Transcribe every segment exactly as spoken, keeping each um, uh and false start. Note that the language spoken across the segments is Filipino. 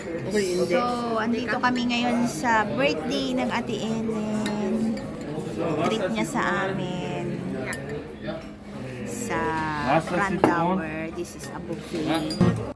So, andito kami ngayon sa birthday ng Ate Ellen. Treat niya sa amin. Sa Grand Tower. This is a buffet.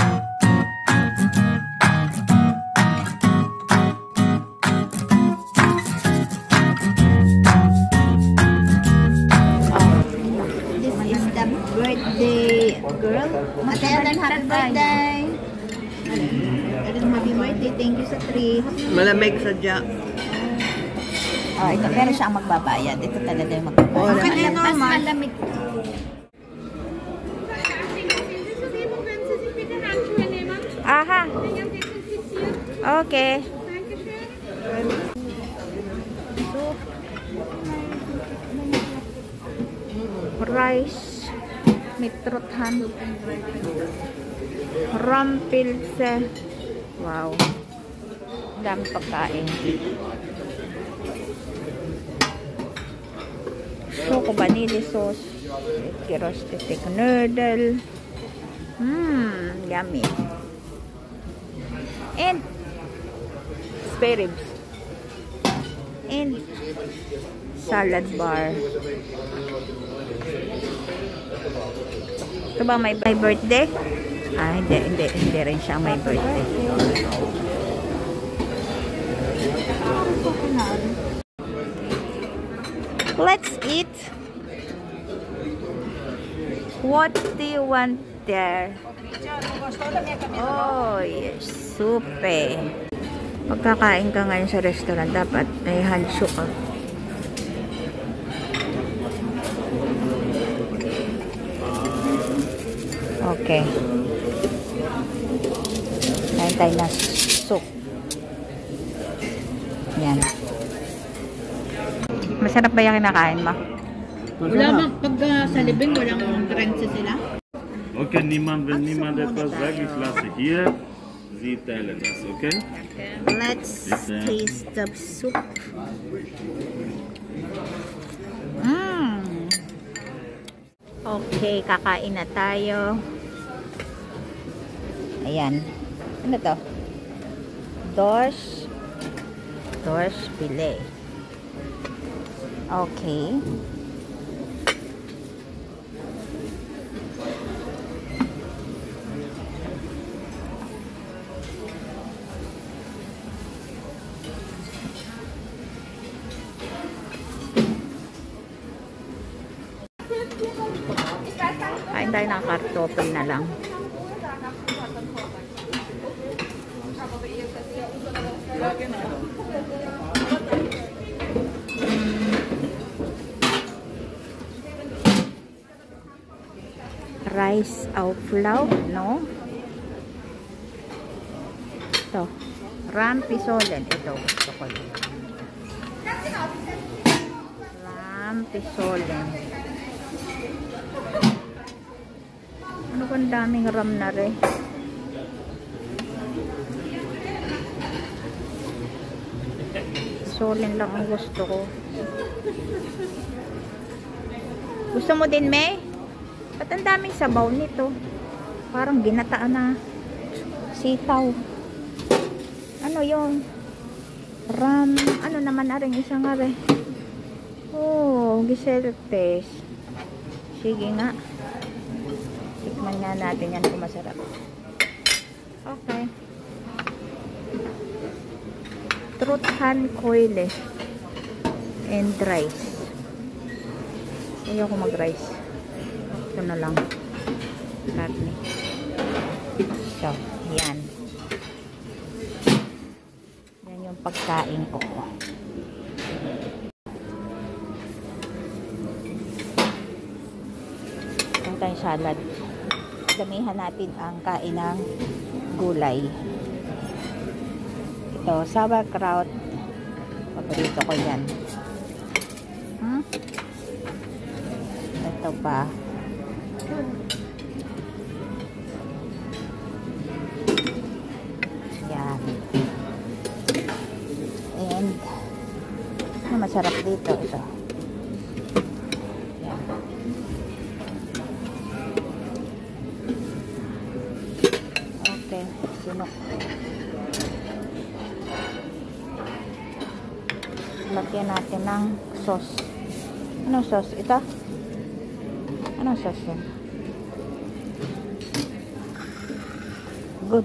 Birthday girl. Ate Ellen, happy birthday. Ellen, happy birthday. Thank you sa trip. Malamig sadya. Oh, ito, pero siya ang magbabayad. Ito talaga yung magbabayad. Oh, okay, Alam, mas malamig. Aha. Okay. Rice, may truthan, rampilse. Wow, dami pagkain. Choco vanilla sauce, roasted noodle. Mmm, yummy. And spare ribs. And salad bar. Ito ba may birthday? Ah, hindi, hindi, hindi rin siya may birthday. Let's eat. What do you want there? Oh, yes, supe. Pagkakain ka ngayon sa restaurant, dapat may handsyo ka. Okay. Kain tayo na soup. Yan. Masarap ba yung kinakain mo? Wala bang pag uh, sa libing, walang currency sila? Okay, niemand, wenn niemand etwas sagt, ich lasse hier. Sie teilen das, okay? Let's taste the soup. Mmm. Okay, kakain na tayo. Ayan. Ano to? Dos. Dos pile. Okay. Kain tayo ng kartofel na lang. Rice au flour, no? Ito. Rampisolen. Ito. Gusto ko yun. Rampisolen. Ano kung daming ram na rin? Solen lang ang gusto ko. Gusto mo din, May? Ba't ang daming sabaw nito? Parang ginataan na sitaw. Ano yung ram? Ano naman na rin isang nga rin? Oh, giseltes. Sige nga. Tikman nga natin yan kung masarap. Okay. Truthan koile and rice. Ayoko mag-rice. Ito na lang. Karne. So, yan. Yan yung pagkain ko. Ito tayong salad. Damihan natin ang kain ng gulay. Ito, sauerkraut. Paborito ko yan. Hmm? Ito pa. Yan. And, ano masarap dito? Ito. Yan. Okay. Sinok. Lagyan natin ng sauce. Anong sauce? Ito? Anong sauce yan? Good.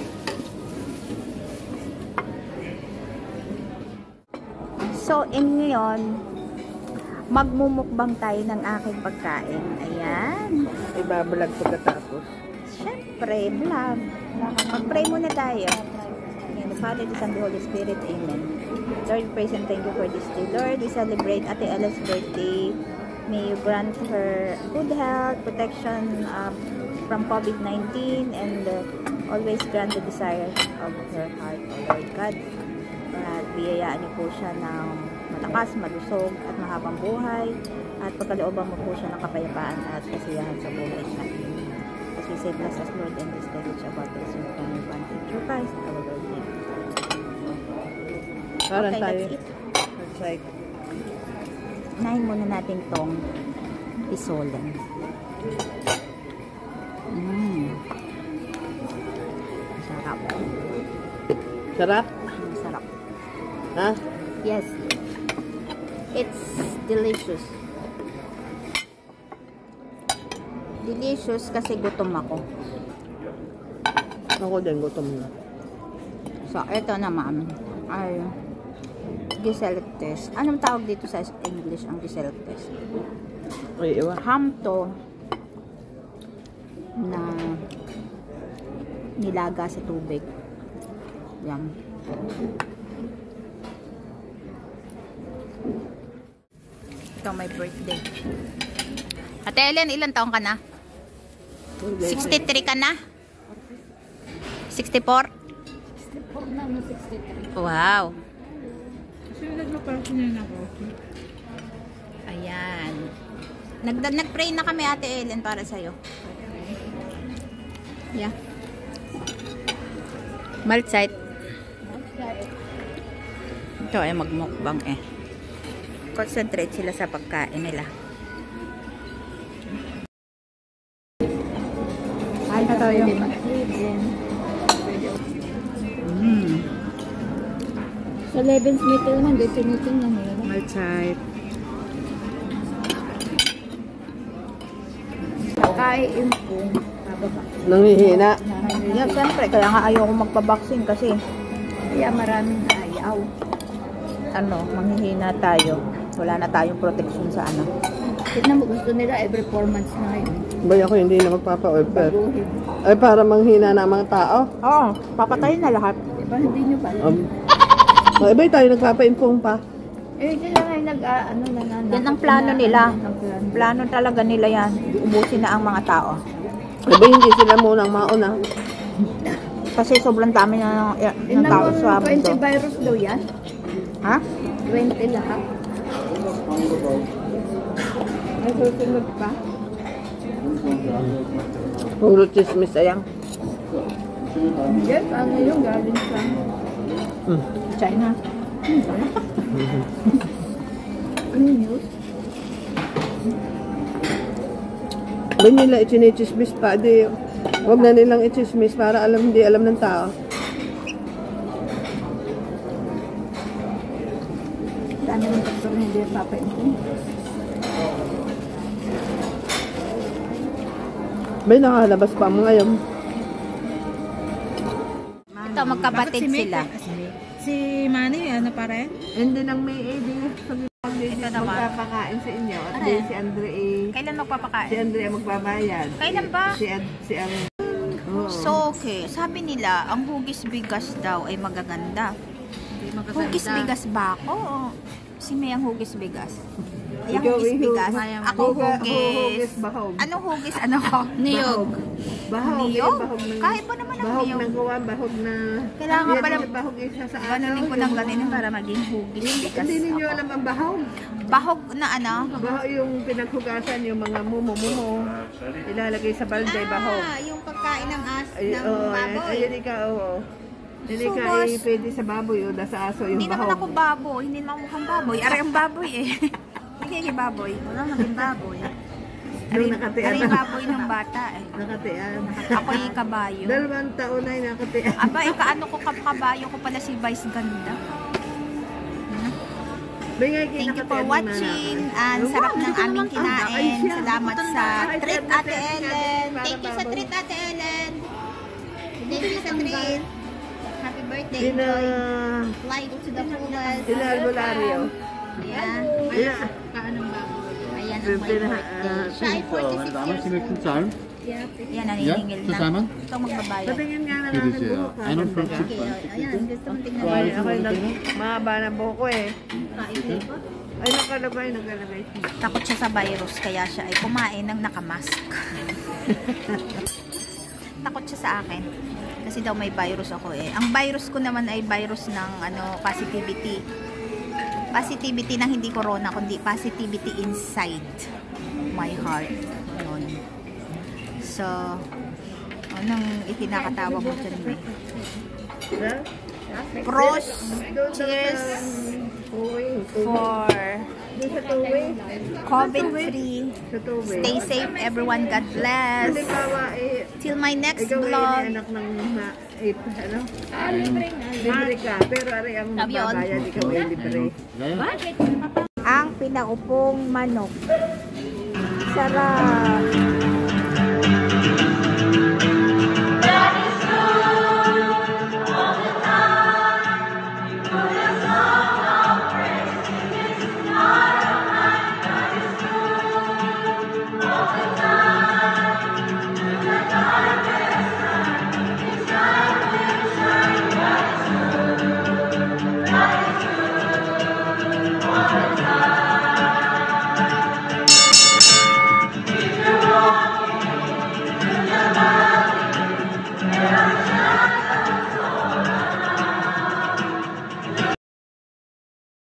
So, in ngayon, magmumukbang tayo ng aking pagkain. Ayan. Ibabalag pagkatapos. Siyempre, vlog. Mag-pray muna tayo. In the Father, the Son, the Holy Spirit. Amen. Lord, praise and thank you for this day. Lord, we celebrate Ate Ella's birthday. May you grant her good health, protection um, from COVID nineteen, and uh, always grant the desires of her heart, O Lord God. At biyayaan niyo po siya ng malakas, malusog, at mahabang buhay. At pagkalooban mo po siya ng kapayapaan at kasiyahan sa buhay niya. As we say, bless us, Lord, and this day which about us, we can advantage through Christ, our Lord. Amen. Para Okay, tayo. that's it. That's right. Unahin muna natin tong pisolen. Mmm. Sarap. Sarap? Sarap. Ha? Yes. It's delicious. Delicious kasi gutom ako. Ako din, gutom na. So, ito naman ay Geseltes. Anong tawag dito sa English ang Geseltes? Ay, iwa. Ham to na nilaga sa tubig. Yan. Ito may birthday. Ate Ellen, ilan taong ka na? sixty-three ka na? sixty-four? sixty-four na, no, sixty-three. Wow. Kasi nagpaparsin na ako. Ayan. Nag Nag-pray na kami, Ate Ellen, para sa'yo. Yeah. Maltsite. Ito ay magmukbang eh. Concentrate sila sa pagkain nila. Ay, na tayo. Mm. Sa Levin's meeting naman, dito meeting na nila. Maltsite. Kain po. Nanghihina. Yeah, siyempre. Kaya nga ayaw ko magpabaksin kasi kaya maraming ayaw. Ano, manghihina tayo. Wala na tayong protection sa ano. Tignan mo, gusto nila every four months na ngayon. Bay ako hindi na magpapa-order. Ay para manghina na ang mga tao. Oo, papatayin na lahat. Diba hindi nyo ba? Um, ay bay tayo nagpapa-inform pa. Eh, sila nga yung nag, uh, ano na na. Yan ang plano nila. Ang plano. Plano talaga nila yan. Ubusin na ang mga tao. Ay bay hindi sila munang mauna. Kasi sobrang dami na ng, ng tao sa twenty mundo. virus daw yan? Ha? twenty lahat? Ay, susunod pa? Puro chismis ayang. Yes, ano yung galing sa Hmm. China. ano news? Bay nila ichinichismis pa. Di, wag na nilang ichismis para alam hindi alam ng tao. Dami ng doktor na hindi papaintin. Bay nakalabas pa mo ngayon. Ito, magkapatid sila. Si Manny, ano pa rin? Hindi nang may A D. Ito naman. Magpapakain sa inyo. At Ano di yan? si Andre A. Kailan Si magpapakain? Andre magbabayad. Kailan ba? Si Ad, si ang Oo. So, okay. Sabi nila, ang hugis bigas daw ay magaganda. Hugis bigas ba ako? O si May ang hugis bigas? Ay, ang Ikaw, hugis ihu- bigas. Mayang- Ako Huga- hugis. hugis bahog. Anong hugis? Ano ko? Niyog. Bahog. Niyog? yung Bahog ng, Kahit pa naman ang bahog niyog. ng gawa, bahog na... Kailangan Yan pala- yung bahog isa sa Ganunin ko yung ng bahog. ganun para maging hugis bigas Hindi ninyo ako. alam ang bahog. Bahog na ano? Bahog yung pinaghugasan, yung mga mumo-mumo. Ilalagay sa balday, bahog. Ah, yung pagkain ng as Ay, ng oo, baboy. ay, hindi ka, oo. Hindi So, ka, boss, eh, pwede sa baboy, o sa aso, yung Hindi naman bahog. ako baboy. Hindi naman mukhang baboy. Aray ang baboy eh. Hindi yung baboy. Wala naging baboy. Aray, Nung nakatian aray na. baboy ng bata eh. Nakatian. Ako yung kabayo. Dalawang taon na yung nakatian. Aba, ikaano ko kabayo ko pala si Vice Ganda. Thank you for watching. Ang sarap ng aming kinain. Salamat sa treat Ate Ellen. Thank you sa treat Ate Ellen. Thank you sa treat. Happy birthday. Sina... Fly to the fullest. Sina Albularyo. Ayan. Sina... Kaanong bago? Ayan ang my birthday. Siya ay forty-six years old. Yan, naniningil na. Zusammen? Ito ang magbabayad. Patingin nga na Bitte natin sehr. buhok. einundfünfzig. Okay, ayan. Gusto mong tingnan Ay, mo. ako yung nag- mahaba na buhok ko eh. Ay, nakalagay, nakalagay. Takot siya sa virus, kaya siya ay kumain ng nakamask. Takot siya sa akin. Kasi daw may virus ako eh. Ang virus ko naman ay virus ng ano, positivity. Positivity ng hindi corona, kundi positivity inside my heart. Yun. So, anong ikinakatawa mo dyan, May? Cross, cheers for COVID-free. Stay safe, everyone. God bless. Till my next Ikaw ay vlog. anak ng ma- eh, ano? Libre ka. Pero ari ang Love you all. magbabayad, ikaw ay libre. Ja, ja. Ang pinaupong manok. Sarap.